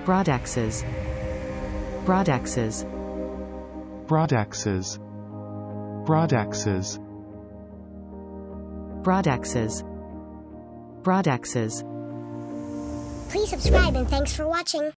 broadaxes, broadaxes, broadaxes, broadaxes, broadaxes, broadaxes. Please subscribe and thanks for watching.